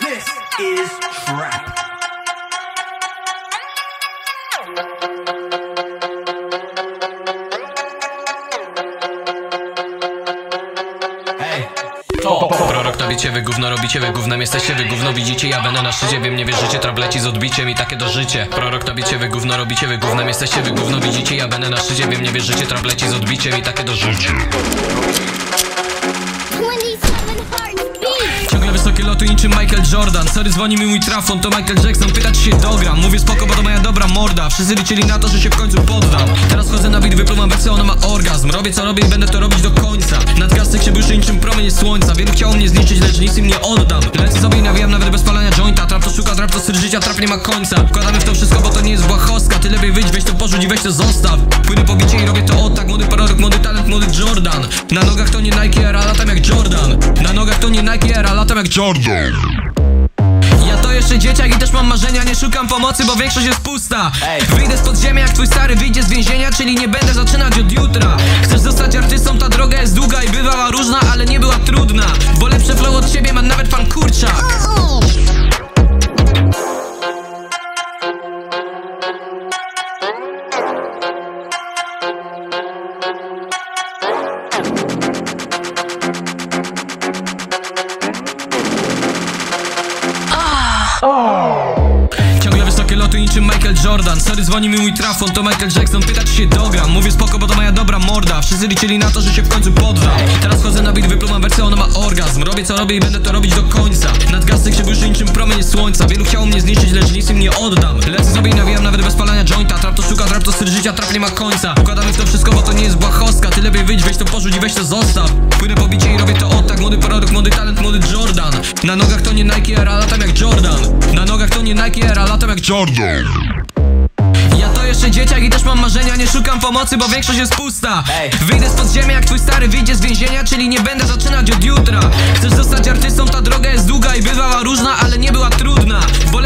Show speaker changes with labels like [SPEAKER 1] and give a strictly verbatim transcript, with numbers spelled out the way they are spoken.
[SPEAKER 1] This is trap.
[SPEAKER 2] Prorok to bicie, wy gówno robicie, wy gównem jesteście, wy gówno widzicie. Ja będę na szczycie, wiem nie wierzycie, trap leci z odbiciem i takie dożycie. Prorok to bicie, wy gówno robicie, wy gównem jesteście, wy gówno widzicie. Ja będę na szczycie, wiem nie wierzycie, trap leci z odbiciem i takie dożycie. Ciągle wysokie loty niczym Michael Jordan. Sorry, dzwoni mi mój trafon, to Michael Jackson. Pyta czy się dogram, mówię spoko, bo to moja dobra morda. Wszyscy liczyli na to, że się w końcu poddam. Teraz chodzę na beat, wypluwam wersję, ona ma orgazm. Robię co robię i będę to robić do końca. Nadgarstek się błyszczy niczym promień słońca. Wielu chciało mnie zniszczyć, lecz nic im nie oddam. Lecę sobie i nawijam nawet bez palania jointa. Trap to szuka, trap to styl życia, trap nie ma końca. Wkładamy w to wszystko, bo to nie jest błahostka. Ty lepiej wyjdź, weź to porzuć i weź to zostaw. Płynę po bicie i robię to od tak. Młody prorok, młody talent, młody Jordan. Na nogach to nie Nike Air, a latam jak Jordan. Na nogach to nie Nike Air, a latam jak Jordan. Ja to jeszcze dzieciak i też mam marzenia. Nie szukam pomocy, bo większość jest pusta. Wyjdę z podziemia jak twój stary wyjdzie z więzienia. Czyli nie będę zaczynać od jutra. Chcesz zostać artystą, ta droga jest długa i bywała różna, ale nie była trudna. Bo lepsze flow od ciebie ma nawet pan Kurczak. Ciągle wysokie loty niczym Michael Jordan. Sorry, dzwoni mi mój trafon, to Michael Jackson. Pyta czy się dogram, mówię spoko, bo to moja dobra morda. Wszyscy liczyli na to, że się w końcu poddam. Teraz chodzę na beat, wypluwam wersję, ona ma orgazm. Robię co robię i będę to robić do końca. Nadgarstek się błyszczy niczym promień słońca. Wielu chciało mnie zniszczyć, lecz nic im nie oddam. Lecę sobie i nawijam nawet bez palania jointa. Trap to szuka, trap to styl życia, trap nie ma końca. Wkładamy w to wszystko, bo to nie jest błahostka. Ty lepiej wyjdź, weź to porzuć i weź to zostaw. Płynę po bicie i robię to od tak. Młody prorok, młody talent, młody Jordan. Na nogach to nie Nike Air, a latam jak Jordan. Na nogach to nie Nike Air, a latam jak Jordan. Ja to jeszcze dzieciak i też mam marzenia. Nie szukam pomocy, bo większość jest pusta. Wyjdę z podziemia jak twój stary wyjdzie z więzienia. Czyli nie będę zaczynać od jutra. Chcesz zostać artystą, ta droga jest długa i bywała różna, ale nie była trudna. Bo